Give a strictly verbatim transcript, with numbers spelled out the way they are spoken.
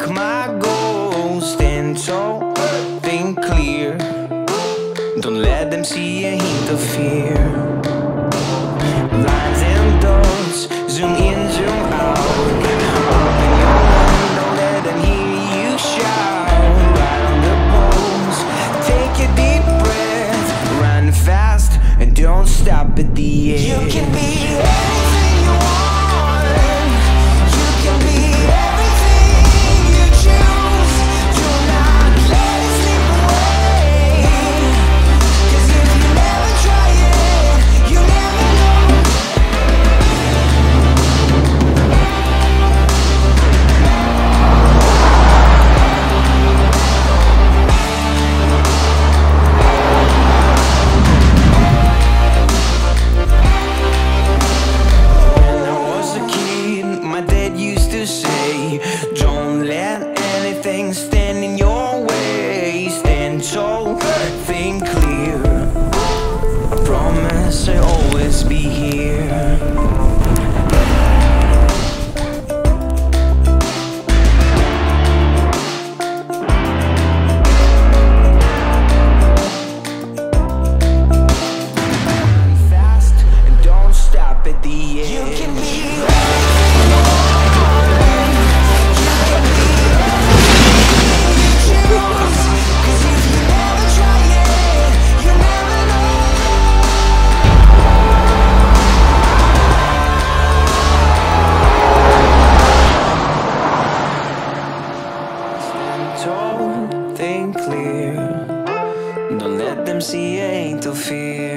Walk my goals, stand tall, think clear. Don't let them see a hint of fear. Lines and dots, zoom in, zoom out. Open your mind, don't let them hear you shout. Right on the pulse, take a deep breath. Run fast and don't stop at the edge. You can be anything you want. You can be everything you choose. Do not let it slip away. 'Cause if you never try it, you never know. When I was a kid, my dad used to say, don't let anything stand in your way. Stand tall, think clear. I promise I'll always be here. Fast and don't stop at the edge. You can be anything you want. You can be everything you choose. 'Cause if you never try it, you never know. Stand tall, think clear. Don't let them see you ain't no fear.